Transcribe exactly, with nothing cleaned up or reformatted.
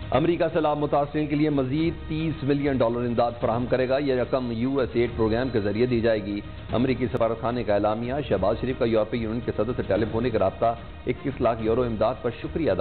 अमरीका सैलाब मुतासरीन के लिए मजीद तीस मिलियन डॉलर इमदाद फराहम करेगा। यह रकम यू एस एड प्रोग्राम के जरिए दी जाएगी। अमरीकी सफारत खाने का एलामिया। शहबाज शरीफ का यूरोपीय यूनियन के सदर से टेलीफोनिक रब्ता इक्कीस लाख यूरो इमदाद पर शुक्रिया।